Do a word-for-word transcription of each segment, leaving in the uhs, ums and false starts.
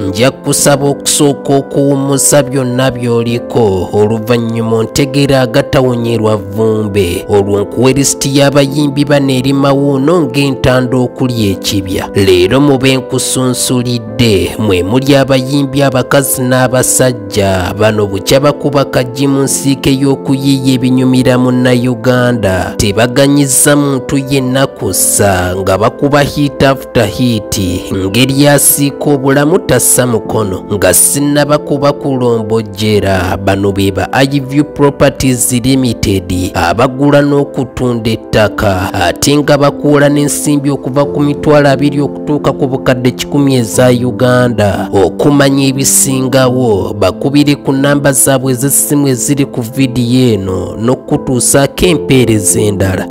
nja kusaba okusooka okuwummuza byonna by'oliko oluvannyuma ontegera agatawonyerwa vumbe olwo nkuwa lisiti y'abayimbi bano eri mawuuno ng'entanda okulya ekibya. Leero mube nkusunsulidde mwe muli abayimbi abakazi n'abasajja bano bukya bakuba kajji mu nsiike y'okuyiiya ebinyumira munnayuganda. Tebaganyiza muntu yenna kussa nga bakuba hit after hit ngeri asiika obulamu tassa mukono nga sinnabakuba kulombojjera. Bano be ba iView Properties Limited abagula n'okutunda ettaka ate nga bakuula n'ensimbi okuva ku mitwalo abiri okutuuka ku bukadde kikumi eza Uganda. Okumanya ebisingawo bakubire ku namba zaabwe ez'essimu eziri ku vidiyo eno n'okutuusaako empeereza endala.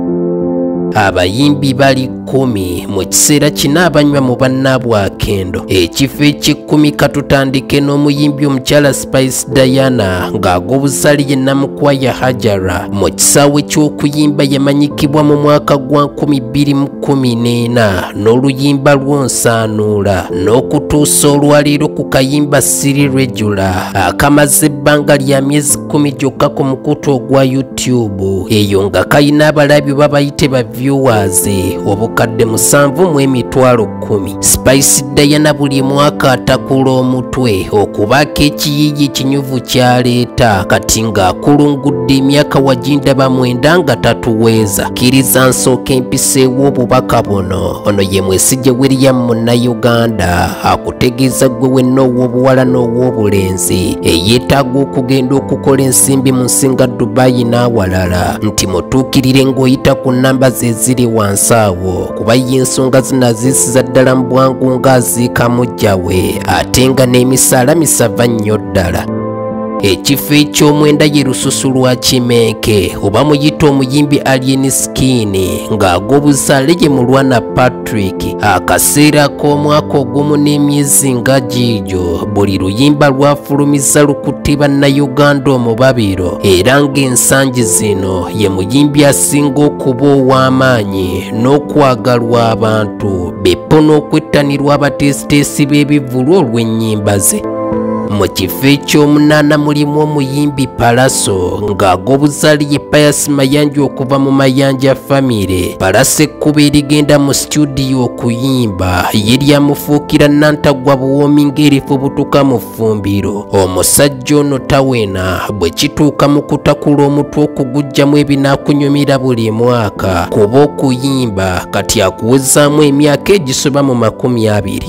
Abayimbi bali kumi mu kiseera kino abanywa mu bannaabwe akendo. Ekifo eky'ekkumi katutandike n'omuyimbi omukyala Spice Diana ng'ag'obuzali ye Namukwaya Hajara. Mu kisaawe ky'okuyimba yamanyikibwa mu mwaka gwa nkumi bbiri mu kkumi n'ena n'oluyimba lw'Onsaanuula n'okutuusa olwaleero ku kayimba Siri Regular akamaze ebbanga lya myezi kkumi gyokka ku mukutu ogwa YouTube. Eyo nga kayina abalabi babayite ba viewers obukadde musanvu mu emitwalo kkumi. Spice Diana buli mwaka atakula omutwe okubaako ekiyiiyi ekinyuvu kyaleeta kati ng'akulungudde emyaka wagindaba mwenda nga tatuweeza. Kkiriza nsooka empiseewo obubaka buno. Ono ye Mwesigye William munnayuganda akutegeeza gwe wenna ow'obuwala n'ow'obulenzi eyeetaaga okugenda okukola ensimbi mu nsi nga Dubai n'awalala nti mutuukirire ng'oyita ku nnamba ze ziri wansi awo kuba ye ensonga zinaziisiza ddala mu bwangu ng'aziika mujjawe ate nga n'emisaala misava nnyo ddala. Ekifo eky'omwenda ye lususu lwa Kimenke oba muyita omuyimbi Alien Skin ng'ag'obuzaale ye Mulwana Patrick. Akaseera k'omwaka ogumu n'emyezi nga giigyo buli luyimba lwafulumiza lukutte bannayuganda omubabiro era ng'ensangi zino ye muyimbi asinga okuba ow'amaanyi n'okwagalwa abantu beppo n'okwettanirwa abateesiteesi b'ebivvulu olw'ennyimba ze. Mu kifo eky'omunaana mulimu omuyimbi Palaso ng'ag'obuzaali ye Pius Mayanja okuva mu Mayanja Family. Palaso ekkuba erigenda mu studio okuyimba ye lyamufuukira Nantagwa buwoomi ng'erifu butuka mu ffumbiro. Omusajja ono tawena bwe kituuka mu kutakula omutwe okuguggyamu ebinaakunyumira buli mwaka kuba okuyimba kati akuwezaamu emyaka egisoba mu makumi abiri.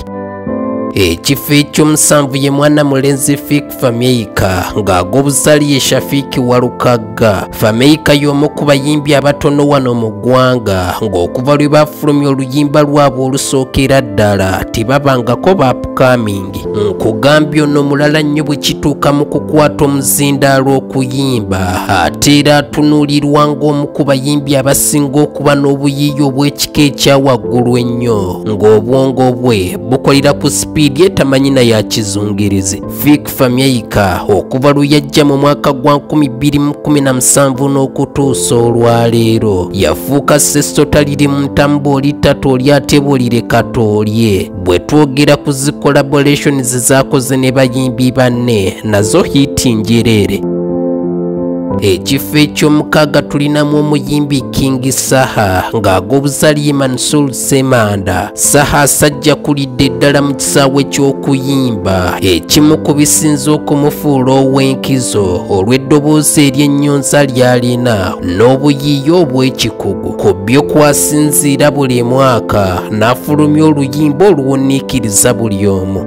Ekifo eky'omusanvu ye mwana mulenzi Fik Fameyika ng'ag'obuzaali ye Shafiki Walukagga. Fameyika y'omu ku bayimbi abatono wano mu ggwanga ng'okuva lwe bafulumya oluyimba lwabwe olusookera ddala tebabangako ba upcoming. Nkugambye ono mulala nnyo bwe kituuka mu kukwata omuzindaalo okuyimba ate era atunuulirwa ng'omu ku bayimbi abasinga okuba n'obuyiiya obw'ekika ekya waggulu ennyo ng'obwongo bwe bukolera ku sipiidi etamanyi na ya kizungirizi. Fik Fameyika okuva lwe yajja mu mwaka gwa nkumi bbiri mu kkumi na musanvu n'okutuusa olwaleero yafuuka sesota liri mu ntambo oli tatoolye ate bwolireka toolye. Bwe twogera ku zi collaborations zaakoze ne bayimbi banne nazo hiti njereere. Ekifo eky'omukaaga tulinamu omuyimbi King Saha ng'ag'obuzaali ye Mansur Semanda. Saha asajja kulidde ddala mu kisaawe ky'okuyimba ekimu ku bisinze okumufuula ow'enkizo olw'eddoboozi ery'ennyonza ly'alina n'obuyiiya obw'ekikugu. Ku byo kwasinziira buli mwaka n'afulumya oluyimba oluwuniikiriza buli omu.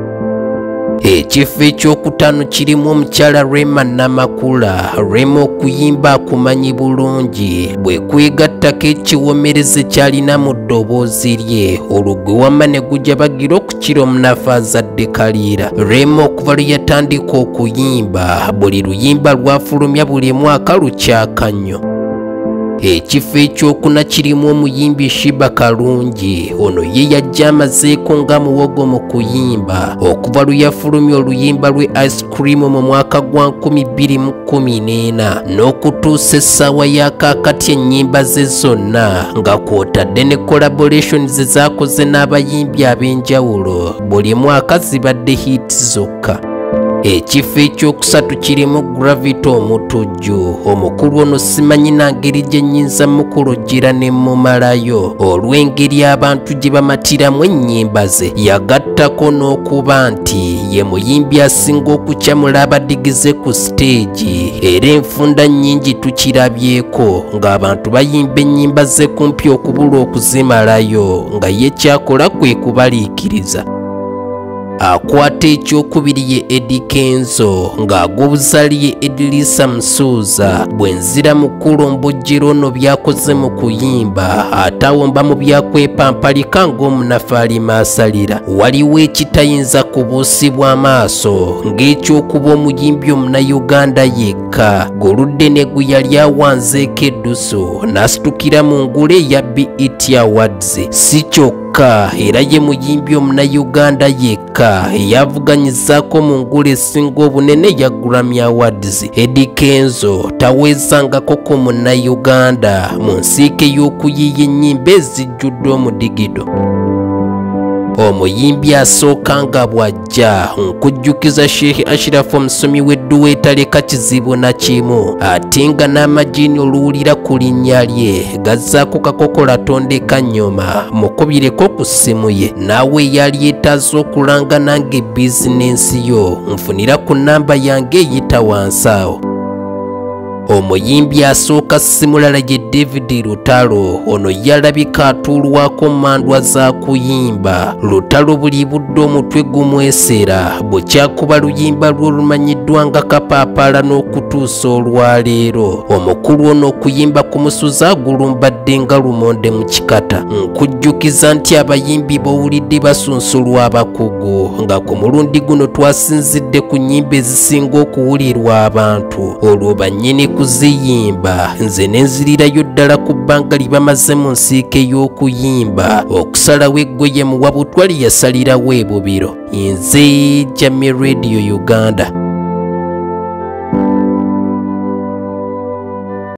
Ekifo ekyokutaano kirimu omukyala Rema Namakula. Rema okuyimba akumanyi bulungi bwe kwegattako ekiwomereze kyalina mu ddoboozi lye olugwe wamma ne gujja bagira okukira omunafu azadde kaliira. Rema okuva lwe yatandika okuyimba buli luyimba lwafulumya buli mwaka lukyaka nnyo. ekifo ekyokuna kirimu omuyimbi Shiba Kalungi. Ono ye yajja amazeeko nga muwogo mu kuyimba okuva lwe yafulumya oluyimba lwe Ice Cream mu mwaka gwa nkumi bbiri mu kkumi n'ena n'okutuusa essaawa ya kaakati ennyimba ze zonna nga kw'otadde ne collaborations ze zaakoze n'abayimbi ab'enjawulo buli mwaka zibadde hits zokka. Ekifo ekyokusatu kirimu Gravity Omutujju. Omukulu ono simanyi na ngeri gye nnyinza mukulogira ne mumalayo olw'engeri abantu gye bamatiramu ennyimba ze. Yagattako n'okuba nti ye muyimbi asinga okukyamula abadigize ku siteegi era enfunda nnyingi tukirabyeko ng'abantu bayimba ennyimba ze kumpi okubula okuzimalayo nga ye kyakola kwe kubaliikiriza. Akwata ekyokubiri ye Eddie Kenzo ng'ag'obuzali ye Edilisa Musuuza. Bwenzira mukulu mbojjero ono byakoze mu kuyimba ate awomba mu byakwepampalika ng'omunafu alima asalira. Waliwo ekitayinza kubuusibwa amaaso ng'ekyokuba omuyimbi omunnayuganda yekka Goludde ne gwe yali awanzeeko eddusu n'asitukira mu ngule eya B E T Awards. Si kyokka era ye muyimbi omunnayuganda yekka eyavuganyizaako mu ngule esinga obunene ya Grammy Awards. Eddie Kenzo taweezangako ku munnayuganda mu nsiike y'okuyiiya ennyimba ezijjudde omudigido. Omuyimbi asooka nga bw'ajja nkujjukiza Sheikh Ashraf omusomi w'edduwa etaleka kizibu na kimu ate nga n'amagini oluwulira ku linnya lye gazzaako kakokola tondeka nnyoma mukubireko ku ssimu ye. Naawe eyali yeetaaza okulanga nange bizinensi yo nfunira ku nnamba yange eyita wansi awo. Omuyimbi asooka simulala ye David Lutalo. Ono yalabika atuulwako mandwa za kuyimba. Lutalo buli budde omutwe gumwesera bwekyakuba luyimba lwe lumanyiddwa nga Kapaapala n'okutuusa olwaleero. Omukulu ono okuyimba kumusuza agulumbadde nga lumonde mu kikata. Nkujjukiza nti abayimbi b'owulidde basunsulwa abakugu nga ku mulundi guno twasinzidde ku nnyimba ezisinga okuwulirwa abantu. Olwo bannyini kuziyimba nze nenzirirayo ddala ku bbanga lye bamaze mu nsiike y'okuyimba okusalawo eggoye mu wabutwa lye yasalirawo ebubiro. Nze Jammeh Radio Uganda.